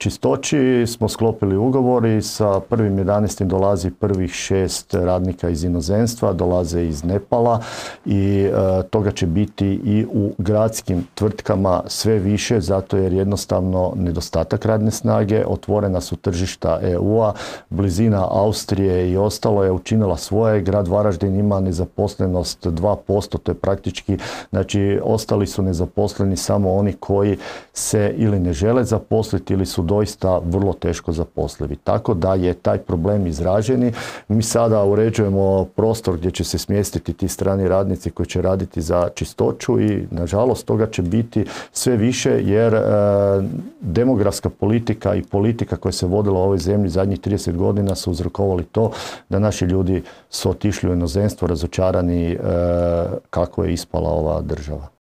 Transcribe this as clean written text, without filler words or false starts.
čistoći smo sklopili ugovor i sa 1.11. dolazi prvih 6 radnika iz inozemstva, dolaze iz Nepala i toga će biti i u gradskim tvrtkama sve više, zato jer jednostavno nedostatak radne snage, otvorena su tržišta EU-a, blizina Austrije i ostalo je učinila svoje. Grad Varaždin ima nezaposlenost 2%, to je praktički, znači ostali su nezaposleni samo oni koji se ili ne žele zaposliti ili su doista vrlo teško zaposlivi. Tako da je taj problem izraženi. Mi sada uređujemo prostor gdje će se smjestiti ti strani radnici koji će raditi za čistoću i nažalost toga će biti sve više jer demografska politika i politika koja se vodila u ovoj zemlji zadnjih 30 godina su uzrokovali to da naši ljudi su otišli u inozemstvo razočarani kako je ispala ova država.